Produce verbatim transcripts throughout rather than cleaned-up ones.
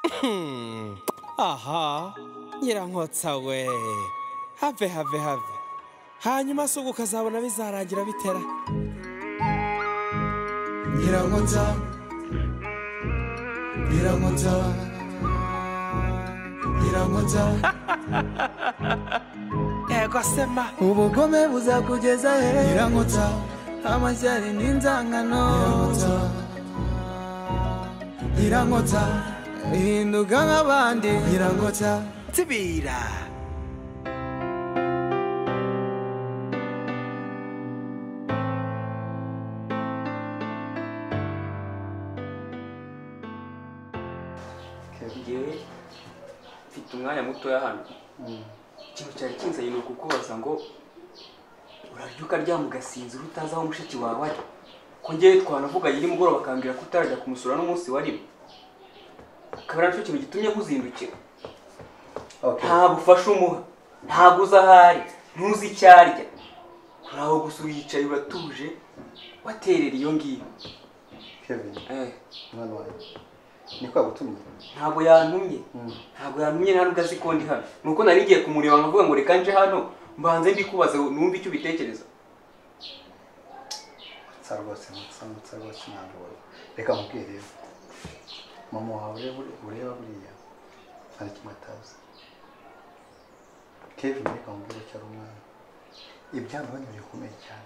aha nyirankotsa we have have have hanyuma sugu kazabona bizarangira bitera nyirankotsa nyirankotsa nyirankotsa ego sema ubugome buzakugeza he nyirankotsa amashyari n'inzangano nyirankotsa hinduka nk'abandi nyirankotsa tibira ngewe mfite umwanya mutoya hano ikintu cyari kinzanye ni ukukubaza ngo urarya ukaryama ugasinzira utazi aho mushiki wawe ari ko ngewe twanavuganye nimugoroba bakambwira ko utarajya kumusura n'umunsi warimo akaba ari cyo kintu gitumye nkuzindukira nta bufasha umuha ntabwo uzi ahari ntuzi icyo arya uraho gusa uyicaye uratuje waterera iyo ngiyo Kevin eh mwana wanjye niko agutumye ntabwo yantumye ntabwo yantumye nta nubwo azi ko ndi hano nuko nari ngiye kumureba nkavuga ngo reka nje hano mbanze mbikubaza numva icyo bitekereza sarwose mutsamutsa rwose ntabwo reka mubwire mama wawe ureba buriya ari kimataza Kevin reka mubwire cyari umwana ibyana banyuye bikomeye cyane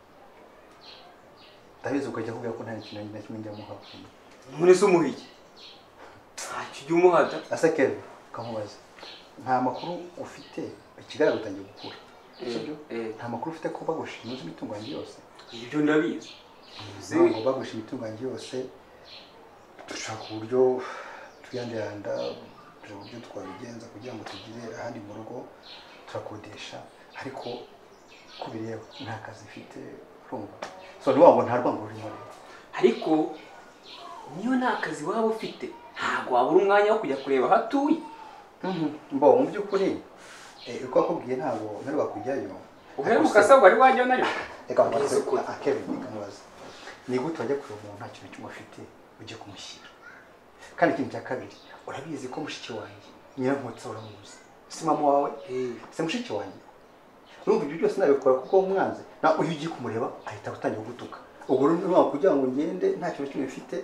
ndabizi ukajya kuvuga ko nta kintu na kimwe njya muhafi muri se umuhigi ntacyo ujya umuhata asa Kevin kamubaza nta makuru ufite ikigaragara utangiye gukura sibyo nta makuru ufite ko bagushinze imitungo yanjye yose ibyo ndabizi ngo bagushinze imitungo yanjye yose dushaka uburyo tuyandanda uburyo twabigenza kugira ngo tugire ahandi mu rugo turakodesha ariko ko bireba nta kazi mfite urumva so ni wabo nta rwango rurimo ariko niyo nta kazi waba ufite ntabwo wabura umwanya wo kujya kureba aho atuye mbo mu by'ukuri uko akubwiye ntabwo nterwa kujyayo uheruka se wari wajyayo nayo reka mbaze ko Kevin kamubaza ni gute wajya kureba umuntu nta kintu kimwe afite ujye kumushyira kandi ikintu cya kabiri urabizi ko mushiki wanjye nyirankotsa uramuzi si mama wawe se mushiki wanjye urumva ibyo byose nabikora kuko umwanze na uyu ugiye kumureba ahita gutangira gutuka ubwo rero ntabwo kugira ngo ngende nta kintu kimwe mfite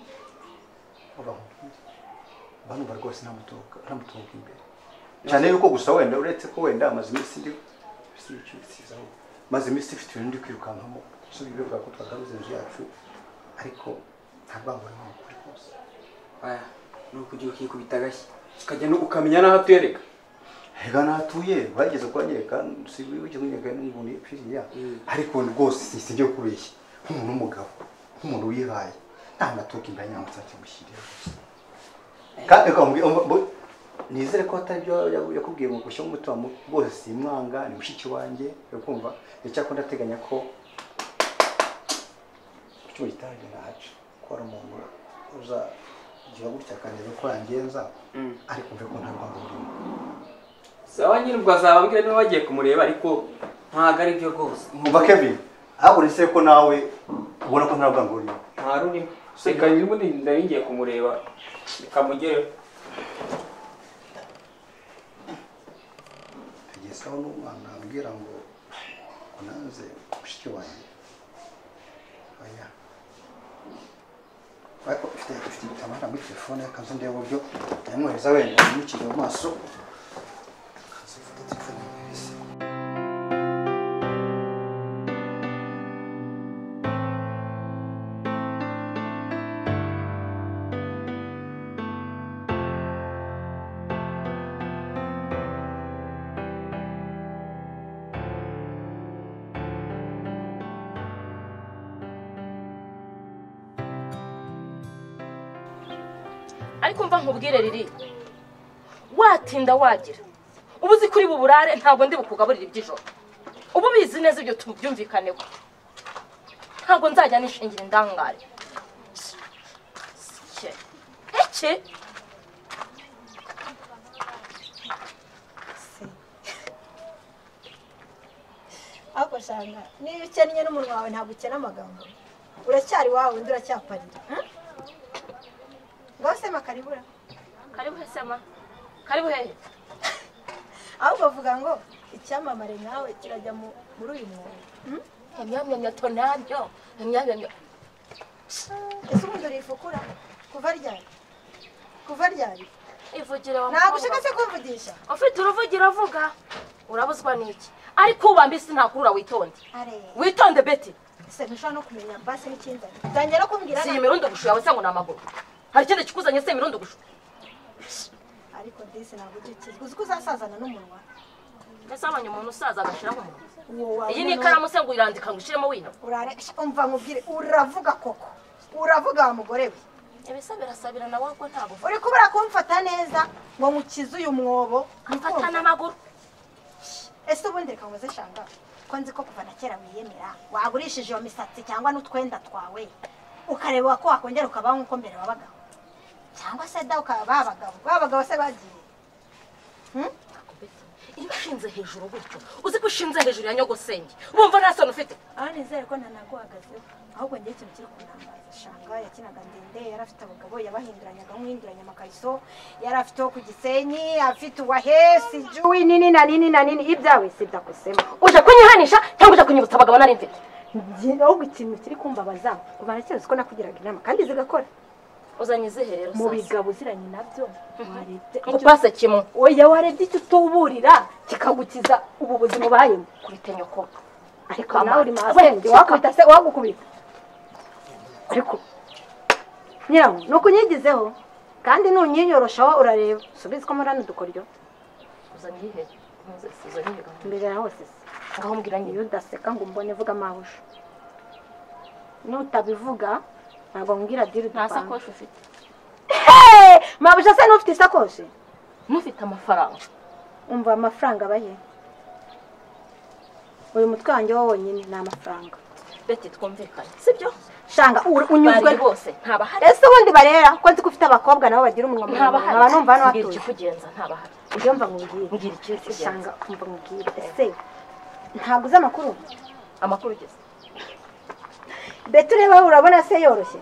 banumva rwose ntamutuka ntamutuka imbere cyane yuko gusa wenda uretse ko wenda amaze iminsi ndi bisizaho maze iminsi ifite ibintu ndi kwirukankamo so bivuga ko twagaruze inzu yacu ariko ntabwo abona ukuri kose aya nuko ugiye ukikubita agashyi ukajya no ukamenya naho atwereka hega natuye bageze kwanyereka si wije kunyega n'umuntu yapfiriya ariko rwose sijye kubeshya nk'umuntu w'umugabo nk'umuntu wihaye nta natuka imbere nyamutsa kimushyirira kandi kamubwiye nizere ko atari byo yakubwiye ngo gushyira umutima bose simwanga ni mushiki wanjye ukumva cyakora ndateganya ko cyo gitaje nacu ko ari umuntu uza gihe gutya kandi ko yangenza ariko mve ko nta rwango rurimo sawa nyine ubwo azabambwira niba bagiye kumureba ariko ntago ari byo rwose umva Kevin ahubwo nise ko nawe ubona ko nta rwango rurimo nta rurimo reka n'ubundi ndari ngiye kumureba bikamugeraho agesaho n'umwana ambwira ngo unaze mushiki wanjye oya ariko ufite ufite itamara muri telefone yakanze ndeba uburyo yamwohereza wenda yimukire mu maso ariko mva nkubwire riri watinda wagira ubuzi kuri buburare ntabwo ndi bukugaburira iby'ijoro ubu bizi neza ibyo tubyumvikaneho ntabwo nzajya nishingira indangare eke ako shanga niba ukennye n'umunwa wawe ntabwo ukena amagambo uracyari wawe undi uracyaparira ngose makaribura karibu he sema karibu he ahubwo bavuga ngo icyamamare nkawe kirajya muri uyu mwobo. Emyamya tonanyo emyamya ese ubundi urifukura kuva ryari kuva ryari ivugire wa ntabwo ushaka se kumvugisha ufite uruvugira avuga urabuzwa n'iki ariko ubambise ntakurura witonde witonde Betty se ntushobora no kumenya basi n'ikinza zanjye no kumbwira si imirundo gushu yawe cyangwa namaguru hari ikindi kikuzanye se imirundo gushu ariko disi ntabwo ugikiza uzi ko uzasazana n'umunwa ese abanye umuntu usaza agashiraho umunwa iyi ni ikaramu se ngo irandika ngo ishiremo wino urare umva nkubwire uravuga koko uravuga wa mugore we ebisa birasabira na wako ntabwo uri kubura kumfata neza ngo mukize uyu mwobo mfata n'amaguru ese ubundi reka ngoze shanga ko nzi ko kuva na kera wiyemera wagurishije iyo misatsi cyangwa n'utwenda twawe ukareba ko wakongera ukabaho nk'uko mbere wabagaho cyangwa se da ukaba babagabo babagabo se bagiye iyo ushinze hejuru gutyo uzi ko ushinze hejuru ya nyogosenge wumva nta soni ufite aho nizere ko ntanaguhagazeho ahubwo ngiye ikintu kiri kunambaza shanga yakinaga ndende yari afite abagabo yabahinduranyaga nk'uhinduranya amakariso yari afite ku gisenyi afite uwahesi juwi nini na nini na nini ibyawe si byakusema uje kunyihanisha cyangwa uje kunyibutsa abagabo nari mfite ahubwo ikintu kiri kumbabaza kuva na kera ko nakugiraga inama kandi zigakora uzanye iziherero mu bigabo uziranye nabyo warebye upase kimwe oya warebye icyo utuburira kikagukiza ubu buzima ubayemo kubita nyoko ariko nawe uri masenge wakubita se wagukubita ariko nyirawo nuko unyigizeho kandi nunyiyoroshaho urareba subiza ko murana dukoryo uzanye ihe uzanye ihe mbere ya hose ngaho mbwira nyine iyo udaseka ngo mbone vuga amahusho nutabivuga ntabwo mbwira diri nta sakoshi ufite mabusha se n'ufite isakoshi n'ufite amafaranga umva amafaranga abahe uyu mutwe wanjye wo wonyine ni amafaranga Betty twumvikanye sibyo shanga unyuzwe bose ntabahari ese ubundi barera ko nzi ko ufite abakobwa nabo bagira umunwa muremure nkaba numva hano ngira hatuye ikikugenza ntabahari ibyo mva nkubwire ngira ikikugenza shanga umva nkubwire ese ntabwo uzi amakuru amakuru ugeze Betty ureba urabona se yoroshye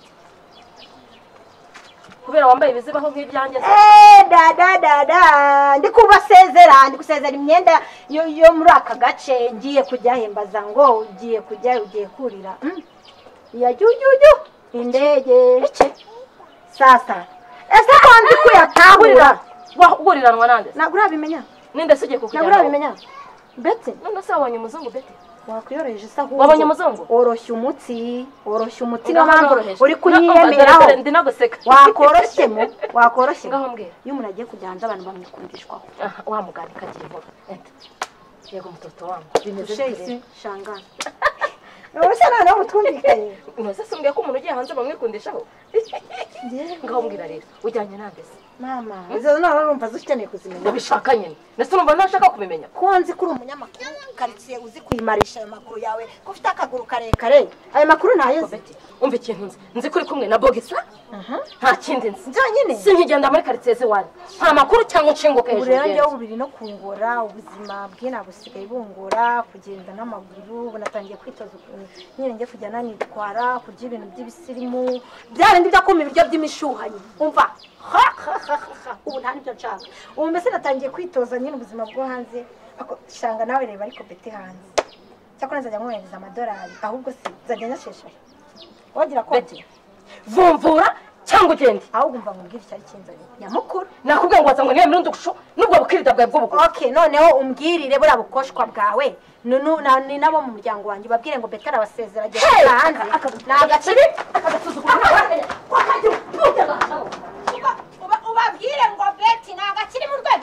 kubera wambaye ibizibaho nk'ibyanjye eh da da da da ndi kubasezera ndi gusezera imyenda yo yo muri aka gace ngiye kujya hembaza ngo ugiye kujya ugiye kurira ya jujuju indege iki sasa ese kandi kuyatahurira wahuriranwa nande nagura bimenya ninde sugiye kukujyana nagura bimenya Betty none se wabonye umuzungu Betty wakwiyoroheje isa ahubwo wabonye umuzungu oroshya umutsi oroshya umutsi n'amambo uri kunyiyemeraho ndi naguseka wakoroshyemo wakoroshye ngaho mbwira iyo umuntu agiye kujyana abantu bamwikundishwaho wa mugani kagiye vuba yego mutoto wangu bimeze shesi shangana Urose none ubutwumvikanye nose sumbye ko umuntu ugiye hanze bamwikundishaho ngaho mbwira rero ujyanye nande se mama izo none urumva zukeneye kuzimenya ndabishaka nyine nese urumva ntashaka kubimenya ko nzi kuri umunyamakuru karitsiye uzi kuyimarisha ayo makuru yawe ko ufite akaguru karekare ayo makuru ntayoze umva ikintu nzi nzi kuri kumwe na Bogisa nta kindi nzi byonyine sinkigenda muri karitsiye ziwanyu nta makuru cyangwa nshinguke hejuru rero njyewe ubiri no kungora ubuzima bwe nabusigaye bungora kugenda n'amaguru ubu natangiye kwitoza ukuntu nyine njye kujya nanitwara kurya ibintu by'ibisirimu byarindi byo kuma ibiryo by'imishuhanyi umva ubu nta nibyo nshaka ubu mbese natangiye kwitoza nyine ubuzima bwo hanze shanga nawe reba ariko Betty hanze cyakora nzajya nkohereza amadolari ahubwo se nzajya nyasheshaye wagira ko Betty vumvura cyangwa ugende ahubwo mva nkubwire icyari kinzanye nyamukuru nakubwiye ngo wazango niyo mirundi gusho nubwo bukirida bwawe bw'ubukuru okay noneho umbwirire buriya bukoshwa bwawe ni nabo mu muryango wanjye babwire ngo Betty arabasezera agiye hanze ni agakiri akagasuzuguro ubabwire ngo Betty ni agakiri mu rwego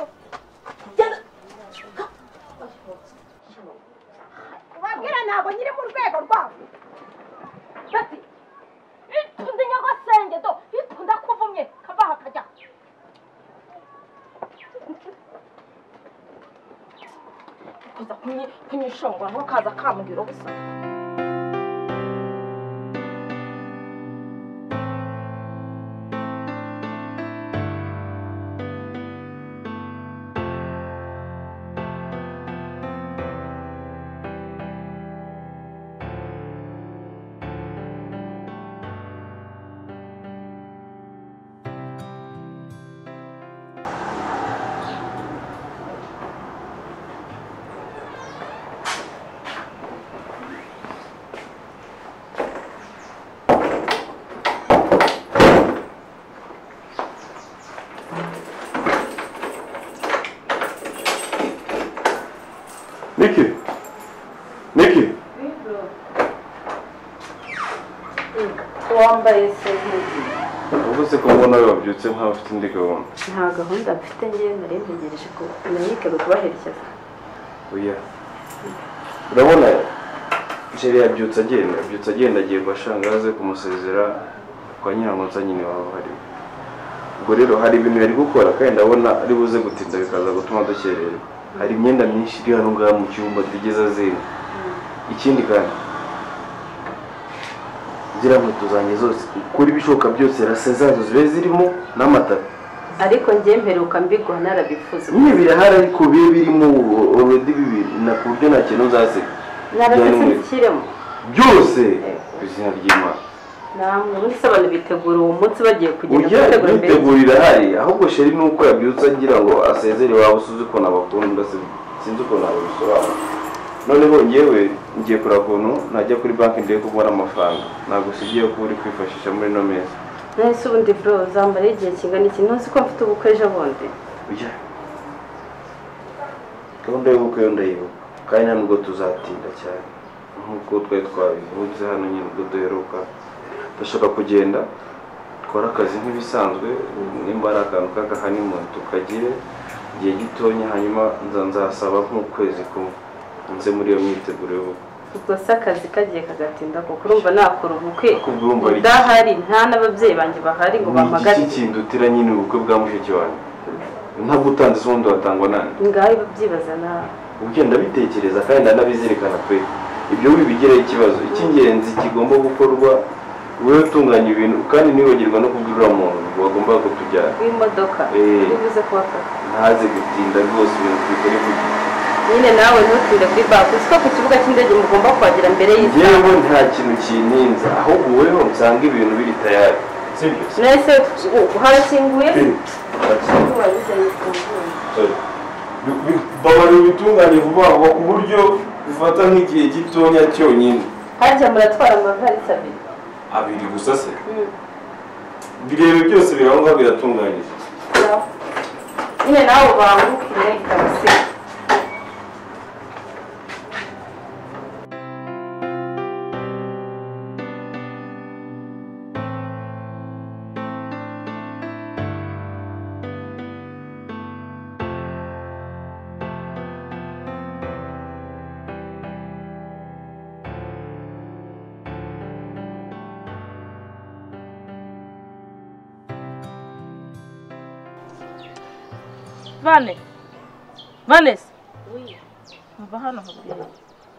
ubabwire ntabwo nyiri mu rwego rwabo Betty itundi nyogosenge do itunda kuvumye kabaha kajya kuza kunyishongora ntukaza kambwira ubusa Niki? Niki? wambaye se nk'iki Uvuze ko mbona wabyutse nkaho ufite indi gahunda. nta gahunda mfite njye nari ntegereje ko nanyike kubaherekeza Oya. Urabona Jeri yabyutse agenda, yabyutse agenda agiye kwa shangaze kumusezera kwa Nyirankonsa nyine waba hari. Ubwo rero hari ibintu yari gukora kandi ndabona ari buze gutinda bikaza gutuma dukererwa. Hari imyenda myinshi iri hano ngaha mu cyumba tigeze azinga. Ikindi kandi zira nkweto zanjye zose kuri bishoka byose rase zazo zibe zirimo n'amatara. ariko njye mperuka mbigwa narabifuza Niye birahari ariko bibe birimo already bibiri na ku buryo nta kintu uzasiga. narabishyiremo Byose bizina ry'Imana. namwe muri se abantu bitegura uwo munsi bagiye kugenda Ujya gutegura mbere bitegurira hari ahubwo sheri nuko yabyutse agira ngo asezere waba usuze ko nabakunda sinzi uko nabisobanura. Noneho ngewe ngiye kura kuntu najya kuri banki ndiye kubona amafaranga ntabwo sigiye ko uri kwifashisha muri no meza. nese ubundi bro zambara igihe kingana iki ntuzi ko mfite ubukwe ejo bundi Ujya gahunda y'ubukwe yo ndayibuka kandi nubwo tuzatinda cyane nkuko twari twabivuze hano nyine ubwo duheruka ndashaka kugenda twara akazi nk'ibisanzwe nimba ari akantu k'agahanimoni tukagire igihe gitonya hanyuma nzasaba nk'ukwezi kumwe nze muri iyo myiteguro y'ubukwe. ubwo se akazi kagiye kagatinda kuko urumva nakora ubukwe Urumva ari iki? udahari nta n'ababyeyi banjye bahari ngo bampagare iki kintu utira nyine ubukwe bwa mushiki wanjye ntabwo utanze se ubundi watangwa nani ngaho babyibaza nawe ugenda bitekereza kandi ndanabizirikana pe ibyo wibigiraho ikibazo icy'ingenzi kigomba gukorwa wowe utunganya ibintu kandi ntiwibagirwa no kubwira umuntu wagomba kutujyana w'imodoka Eh. bivuze kubafata ntaze gutinda rwose ibintu tubikore ku gihe. nyine nawe ntutinde kuri banki uzi ko ku kibuga cy'indege mugomba kuhagera mbere y'isaha yewe nta kintu kininza ahubwo wowe usanga ibintu biri tayari sibyo nese harakinguye babarira ibitunganye vuba vuba ku buryo bifata nk'igihe gitonya cyonyine. harya muratwara amavarisi abiri Abiri gusa se birebe byose biraho ngaho biratunganyije. nyine nawe bangukire ikabasiga Vane. Vanessa. Oui. Mva hano habwira.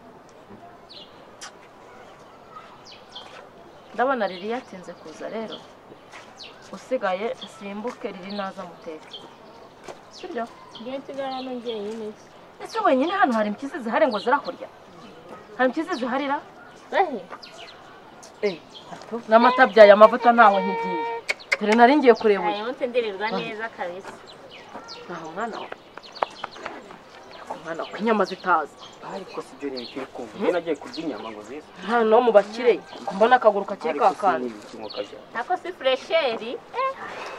Ndabona riri yatinze kuza rero. Usigaye simbuke riri naza muteka. Sibyo? Ngiye nsigara no ngiye nyine. Ese wenyine hano hari impyisi zihari ngo zirakurya? Hari impyisi ziharira? Bahe. Eh, n'amata byaye amavuta ntawe nkigiye. Dore nari ngiye kureba uyu. Ayo ntendererwa neza kabisa. Naho mwana we. Mwana we inyama zitaza. ariko si byo rero kiri kumva njye nagiye kurya inyama ngo zese Nta no mu bakire. Mbona akaguru kakiri kakandi. Nako si fresheri. Eh.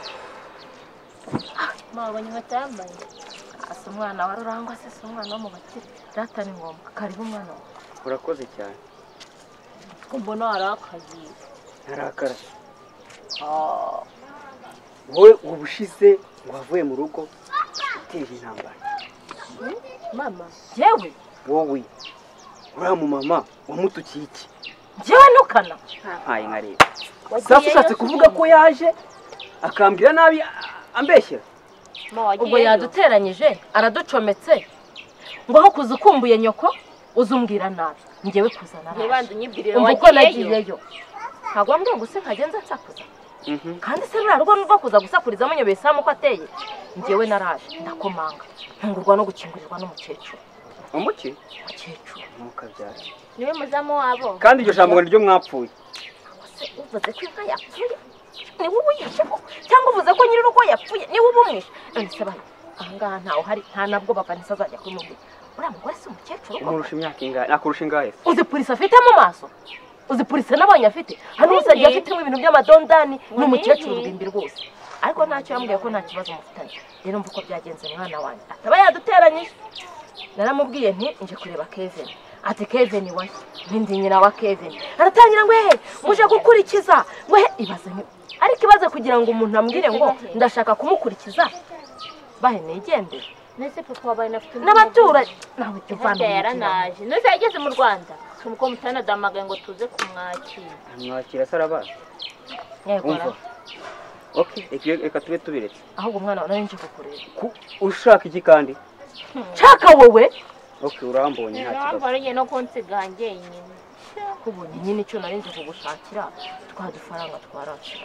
Mabonye batambaye. Asa umwana wa rurangwa se se umwana wo mu bakire. Data ni ngombwa. Karibu umwana we. urakoze cyane Ko mbona arakazi. ntarakara ah wowe ubushize wavuye mu rugo uteje intambara Mama. Yewe, wowe uriya mu mama wamutukiye iki jewe nukana. ntaye nka rero safu ushatse kuvuga ko yaje akambwira nabi ambeshyera Ubwo yaduteranyije araducometse. Ngo aho kuza ukumbuye nyoko uzumbwira nabi. Ngewe kuzana nabi. Ntibanze unyibwirire Umva uko wagiyeyo. nagiyeyo. Ntabwo wambwiye ngo se nkagenza nsakuza. Kandi se rura rwo nuva kuza gusakuriza munyobeye samu ko ateye. Ngewe naraje ndakomanga. Ntungurwa no gukingurirwa n'umukecuru. umuki Umukecuru. mukabyara Niwe muzamu wabo. kandi iryo jambo niryo mwapfuye Se uvuze ko inka yapfuye. Ni wowe yishe ko cyangwa uvuze ko nyiri urugo yapfuye ni wowe umwishe. None se bari ahangaha ntawe hari nta nabwo papa nisa azajya kumubwira. Uriya mugore si umukecuru koko. umurusha imyaka ingahe nakurusha ingahe Uzi polisi afite mu maso? Uzi polisi nabonye afite? Hano hose agiye afitemo ibintu by'amadondani n'umukecuru rubimbi rwose. Ariko ntacyo yambwiye ko nta kibazo mufitanye. Rero mvuko byagenze mwana wanjye. Ataba yaduteranyije. naramubwiye nti nje kureba Kevin ati Kevin wahe ndi nyina wa Kevin aratangira ngo ehe muje gukurikiza ngo ehe ibaze ariko ibaze kugira ngo umuntu ambwire ngo ndashaka kumukurikiza bahe negende nese papa wabaye nafite n'abatura nawe ivana yaranaje nese yageze mu Rwanda sumuko mutana damagaye ngo tuze kumwakira mwakira sarabaza yego okay reka tube tubiretse ahubwo umwana nari nje kukureba ushaka iki kandi shaka wowe okay urambonye nta kibazo ntabwo no konsiganje nyine kubonye nyine icyo nari nje kugushakira twadufaranga twaracira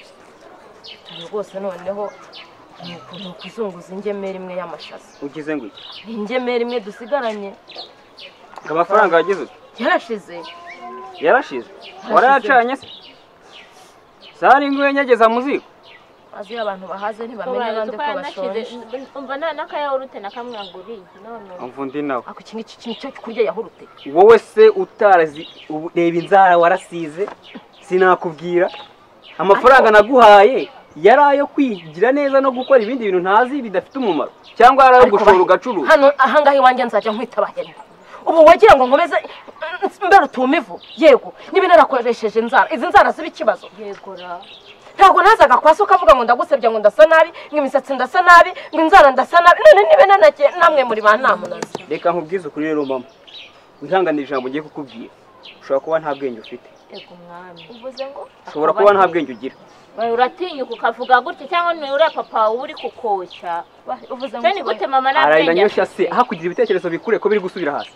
rwose noneho ni ukuzunguza ingemeri imwe y'amashaza ugize ngo iki ingemeri imwe dusigaranye amafaranga yagize yarashize yarashize warayacanye se sari ngo yenyegeza muziko azi abantu bahaze ntibamenye abandi ko bashonje umva n'akayahurute nakamwanguriye none umva undi nawe ako iki ngiki kintu cyo kurya yahurute wowe se utarazi reba inzara warasize sinakubwira amafaranga naguhaye yarayo kwigira neza no gukora ibindi bintu ntazi bidafite umumaro cyangwa yarayo gushora ugacuruza hano ahangahe wanjye nzajya nkwita bahene ubu wagira ngo nkomeze mbere utumivu yego niba narakoresheje inzara izi nzara ziba ikibazo yegora ntabwo nazaga kwasi ukavuga ngo ndagusebya ngo ndasa nabi ngo imisatsi ndasa nabi ngo inzara ndasa nabi none nibe nanake namwe muri ba namunazi reka nkubwize ukuri rero mama wihanganira ijambo ngiye kukubwira ushobora kuba nta bwenge ufite ego mwami uvuze ngo ushobora kuba nta bwenge ugira uratinyuka ukavuga gutya cyangwa ni ure papa uri kukoshya uvuze ngo ni gute mama na arayenda nyosha se aha kugira ibitekerezo bikure ko biri gusubira hasi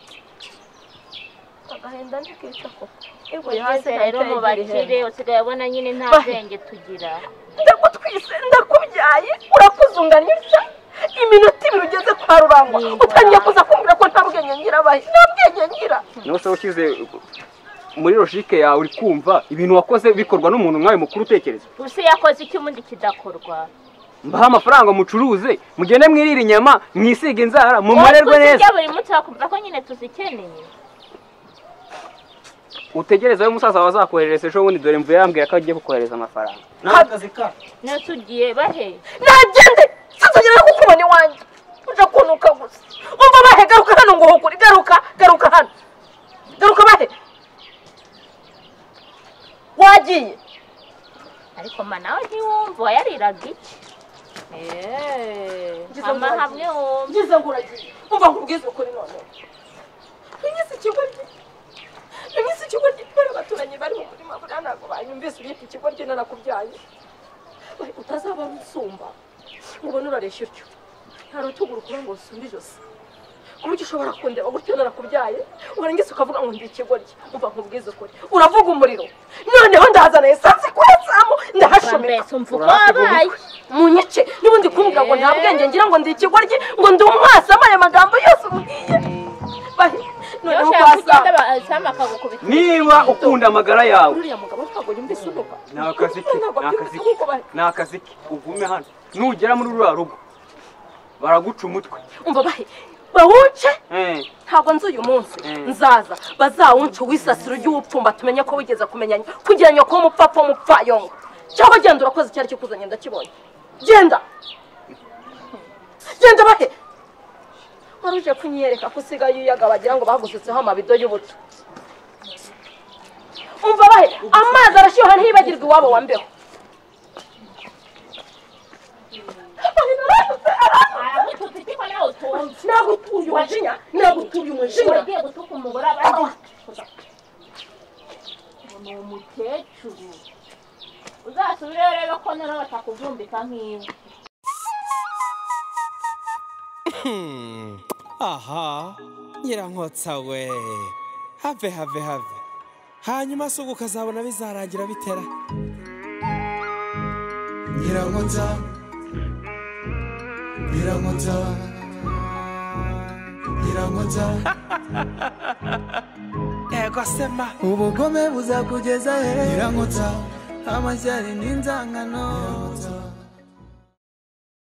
agahenda ndikica ko ego hasi rero mu bakire usigaye abona nyine nta bwenge tugira ndagutwise ndakubyaye urakuzunganisha iminota ibiri ugeze kwa Rurangwa utangiye kuza kumbwira ko nta bwenge ngira bahe nta bwenge ngira nose ukize muri logique yawe uri kumva ibintu wakoze bikorwa n'umuntu nkawe mukuru utekereza usi yakoze iki mundi kidakorwa mbaha amafaranga mucuruze mugende mwirira inyama mwisiga inzara mumererwe neza tujya buri munsi bakumva ko nyine tuzikeneye utegereza yo musaza wazakoherereza ejo bundi dore mvuye yambwira ko agiye kukohereza amafaranga nakazi ka nasugiye bahe nagende sinzongera kukubona iwanjye uje kunuka gusa umva bahe garuka hano ngo hukuri garuka garuka hano garuka bahe wagiye ariko manawe ntiwumva yariraga iki eh mama hamwe wumva ngize ngo uragiye umva nkubwize ukuri none inyisi ikigoryi inyisi ikigoryi bari baturanye bari mu murima buranago banyumvise ubita ikigoryi narakubyaye utazaba musumba ubona uraresha utyo hari utuguru kuba ngo usumbe ijosi kuburyo ushobora kundeba gutyo narakubyaye urangiza ukavuga ngo ndi ikigoryi umva nkubwize ukuri uravuga umuriro noneho ndazana esansi kuretsamu ndahashomeka wabaye munyice nibundi kumbwira ngo nta bwenge ngira ngo ndi ikigoryi ngo ndi umwasama aya magambo yose ubwiye bahe noneho kwasama niba ukunda amagara yawe uriya mugabo ntabwo yumvise unuka nakazi ke nakazi ke nakazi ke ugume hano nugera muri rura rugo baraguca umutwe umva bahe bawuce ntabwo nzi uyu munsi nzaza bazawunce wisasiro ry'ubupfumba tumenye ko wigeze kumenyanya kugira nyoko w'umupfapfa w'umupfayongo cyangwa genda urakoze icyari cyo kuzanye ndakibonye genda genda bahe waruje kunyereka ko usigaye uyaga bagira ngo bagusutseho amabido y'ubuto umva bahe amazi arashyuha ntibagirwe iwabo wa mbeho nagutuye umujinya nagutuye umujinya ugiye gutuka umugore abandi ni umukecuru uzasubire rero ko noneho batakuvumbika nk'iwe aha nyirankotsa we have have have hanyuma se ubu ukazabona bizarangira bitera nyirankotsa nyirankotsa nyirankotsa ego sema ubugome buzakugeza he nyirankotsa amashyari n'inzangano